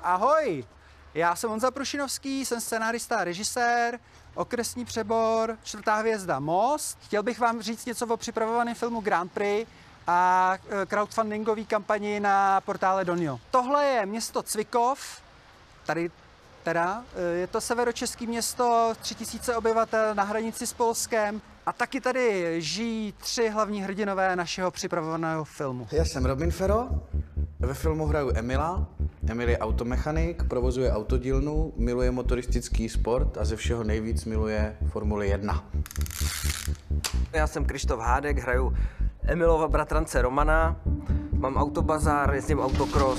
Ahoj, já jsem Honza Prušinovský, jsem scenárista a režisér, okresní přebor, 4. hvězda Most. Chtěl bych vám říct něco o připravovaném filmu Grand Prix a crowdfundingové kampani na portále Donio. Tohle je město Cvikov, tady teda, je to severočeský město, 3000 obyvatel na hranici s Polskem a taky tady žijí 3 hlavní hrdinové našeho připravovaného filmu. Já jsem Robin Ferro, ve filmu hraju Emila. Emil je automechanik, provozuje autodílnu, miluje motoristický sport a ze všeho nejvíc miluje Formuli 1. Já jsem Krištof Hádek, hraju Emilova bratrance Romana, mám autobazár, jezdím autocross.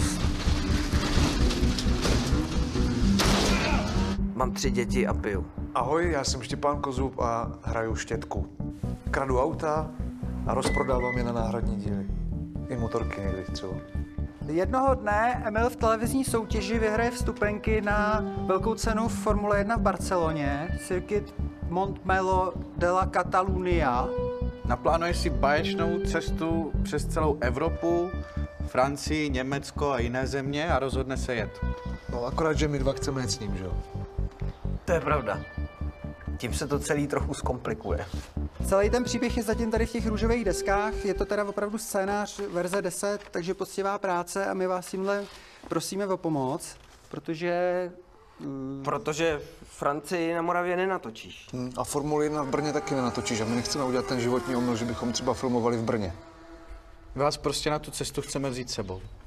Mám 3 děti a piju. Ahoj, já jsem Štěpán Kozub a hraju Štětku. Kradu auta a rozprodávám je na náhradní díly. I motorky někdy třeba. Jednoho dne Emil v televizní soutěži vyhraje vstupenky na velkou cenu Formule 1 v Barceloně, circuit Montmeló de la Catalunya. Naplánuješ si báječnou cestu přes celou Evropu, Francii, Německo a jiné země a rozhodne se jet. No akorát, že my dva chceme jet s ním, že jo? To je pravda. Tím se to celý trochu zkomplikuje. Celý ten příběh je zatím tady v těch růžových deskách, je to teda opravdu scénář verze 10, takže poctivá práce a my vás tímhle prosíme o pomoc, protože... Protože Francii na Moravě nenatočíš. A Formuli 1 v Brně taky nenatočíš a my nechceme udělat ten životní omyl, že bychom třeba filmovali v Brně. Vás prostě na tu cestu chceme vzít sebou.